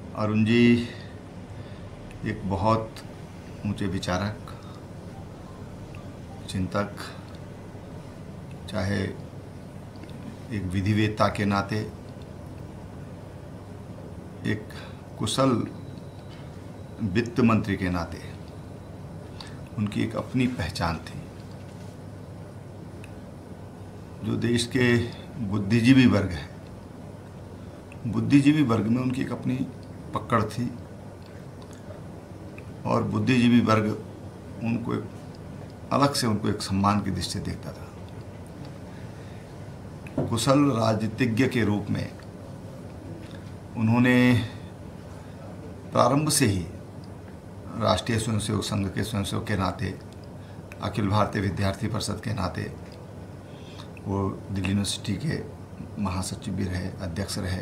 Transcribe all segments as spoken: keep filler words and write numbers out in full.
अरुण जी एक बहुत ऊंचे विचारक, चिंतक, चाहे एक विधिवेत्ता के नाते एक कुशल वित्त मंत्री के नाते उनकी एक अपनी पहचान थी। जो देश के बुद्धिजीवी वर्ग है, बुद्धिजीवी वर्ग में उनकी एक अपनी पकड़ थी और बुद्धिजीवी वर्ग उनको एक अलग से उनको एक सम्मान की दृष्टि से देखता था। कुशल राजनीतिज्ञ के रूप में उन्होंने प्रारंभ से ही राष्ट्रीय स्वयंसेवक संघ के स्वयंसेवक के नाते, अखिल भारतीय विद्यार्थी परिषद के नाते, वो दिल्ली यूनिवर्सिटी के महासचिव भी रहे, अध्यक्ष रहे।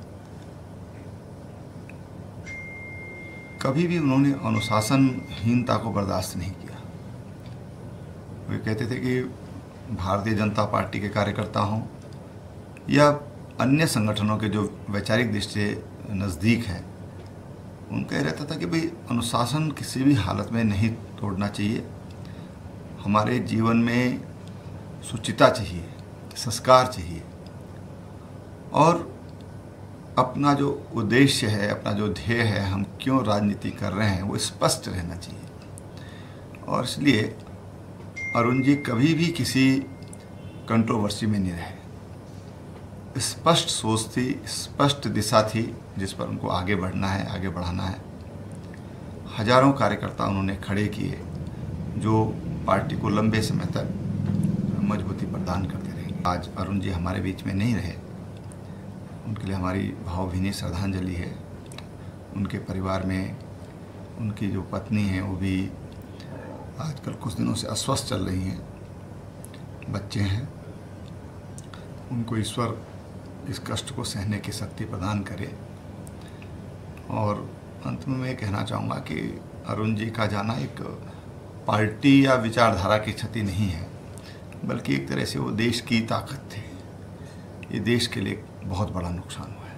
कभी भी उन्होंने अनुशासनहीनता को बर्दाश्त नहीं किया। वे कहते थे कि भारतीय जनता पार्टी के कार्यकर्ता हों या अन्य संगठनों के जो वैचारिक दृष्टि से नज़दीक हैं, उनका यह रहता था कि भाई अनुशासन किसी भी हालत में नहीं तोड़ना चाहिए। हमारे जीवन में शुचिता चाहिए, संस्कार चाहिए और अपना जो उद्देश्य है, अपना जो ध्येय है, हम क्यों राजनीति कर रहे हैं, वो स्पष्ट रहना चाहिए। और इसलिए अरुण जी कभी भी किसी कंट्रोवर्सी में नहीं रहे। स्पष्ट सोच थी, स्पष्ट दिशा थी जिस पर उनको आगे बढ़ना है, आगे बढ़ाना है। हजारों कार्यकर्ता उन्होंने खड़े किए जो पार्टी को लंबे समय तक मजबूती प्रदान करते रहे। आज अरुण जी हमारे बीच में नहीं रहे, उनके लिए हमारी भावभीनी श्रद्धांजलि है। उनके परिवार में उनकी जो पत्नी हैं वो भी आजकल कुछ दिनों से अस्वस्थ चल रही हैं, बच्चे हैं। उनको ईश्वर इस कष्ट को सहने की शक्ति प्रदान करे। और अंत में मैं कहना चाहूँगा कि अरुण जी का जाना एक पार्टी या विचारधारा की क्षति नहीं है, बल्कि एक तरह से वो देश की ताकत थे। ये देश के लिए बहुत बड़ा नुकसान हुआ है।